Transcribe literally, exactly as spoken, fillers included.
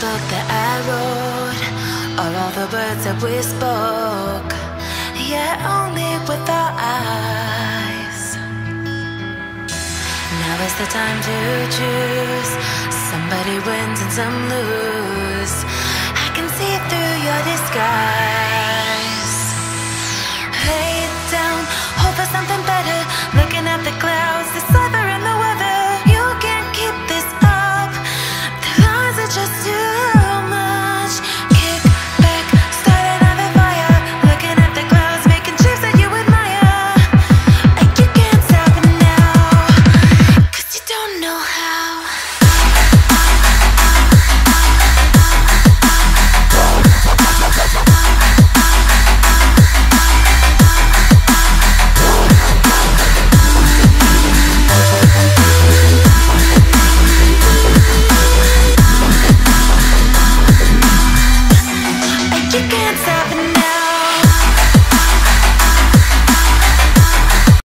book that I wrote, or all the words that we spoke, yet only with our eyes. Now is the time to choose. Somebody wins and some lose. I can see through your disguise. Lay it down, hope for something better. Looking at the clouds, deciphering the weather. You can't keep this up. The lies are just too much. Kick back, start another fire. Looking at the clouds, making shapes that you admire. And you can't stop it now, 'cause you don't know how. You can't stop it now.